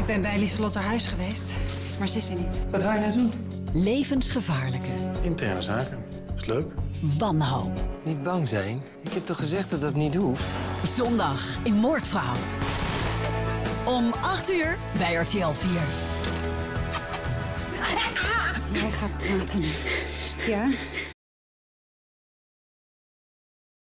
Ik ben bij Lieselotte huis geweest, maar ze is er niet. Wat wou je nou doen? Levensgevaarlijke. Interne zaken. Is leuk. Wanhoop. Niet bang zijn. Ik heb toch gezegd dat dat niet hoeft? Zondag in Moordvrouw. Om 8:00 bij RTL 4. Hij gaat praten. Ja?